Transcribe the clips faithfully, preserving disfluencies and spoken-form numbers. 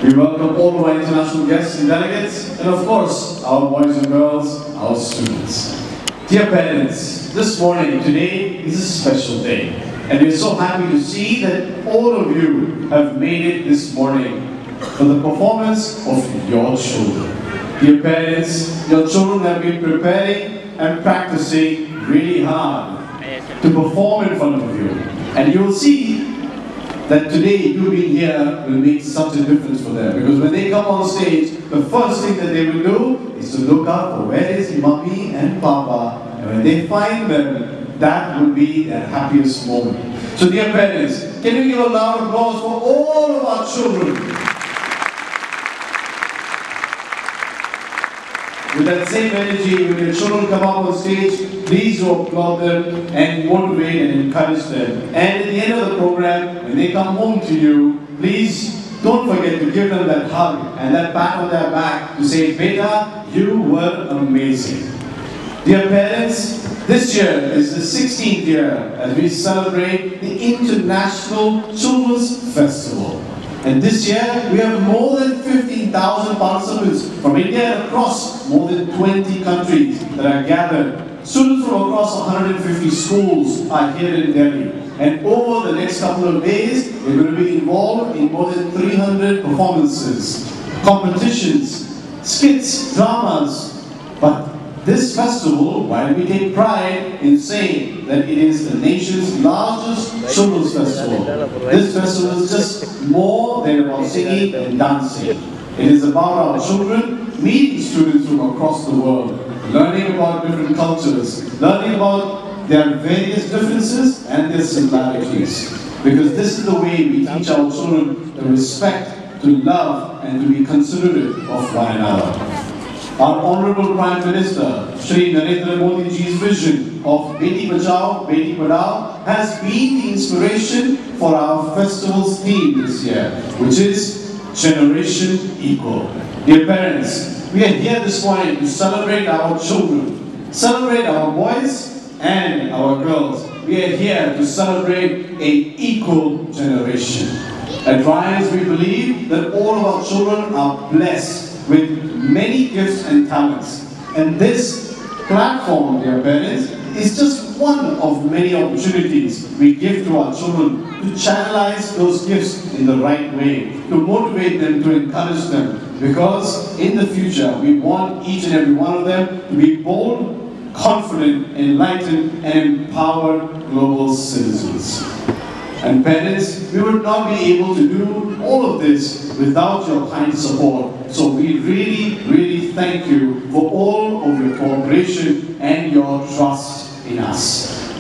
We welcome all of our international guests and delegates, and of course, our boys and girls, our students. Dear parents, this morning, today, is a special day. And we're so happy to see that all of you have made it this morning for the performance of your children. Dear parents, your children have been preparing and practicing really hard to perform in front of you. And you will see that today you being here will make such a difference for them. Because when they come on stage, the first thing that they will do is to look out for where is mommy and papa. And when they find them, that will be their happiest moment. So dear parents, can you give a loud applause for all of our children? With that same energy, when your children come up on stage, please do applaud them and motivate and encourage them. And at the end of the program, when they come home to you, please don't forget to give them that hug and that pat on their back to say, Beta, you were amazing. Dear parents, this year is the sixteenth year as we celebrate the International Children's Festival. And this year, we have more than fifteen thousand participants from India and across more than twenty countries that are gathered. Students from across one hundred fifty schools are here in Delhi. And over the next couple of days, we're going to be involved in more than three hundred performances, competitions, skits, dramas. But this festival, while we take pride in saying that it is the nation's largest children's festival, this festival is just more than about singing and dancing. It is about our children meeting students from across the world, learning about different cultures, learning about their various differences and their similarities. Because this is the way we teach our children to respect, to love, and to be considerate of one another. Our Honorable Prime Minister, Shri Narendra Modi ji's vision of Beti Bachao, Beti Padhao has been the inspiration for our festival's theme this year, which is Generation Equal. Dear parents, we are here this morning to celebrate our children, celebrate our boys and our girls. We are here to celebrate an equal generation. At Ryan's, we believe that all of our children are blessed with many gifts and talents. And this platform, dear parents, is just one of many opportunities we give to our children to channelize those gifts in the right way, to motivate them, to encourage them. Because in the future, we want each and every one of them to be bold, confident, enlightened, and empowered global citizens. And parents, we would not be able to do all of this without your kind support. So we really, really thank you for all of your cooperation and your trust in us.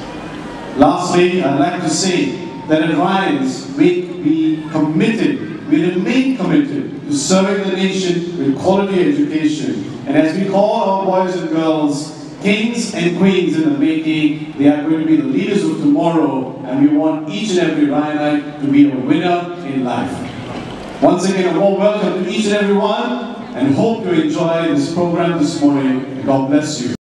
Lastly, I'd like to say that at Ryan's, we be committed, we remain committed to serving the nation with quality education. And as we call our boys and girls kings and queens in the making, they are going to be the leaders of tomorrow, and we want each and every Ryanite to be a winner in life. Once again, a warm welcome to each and every one, and hope you enjoy this program this morning. God bless you.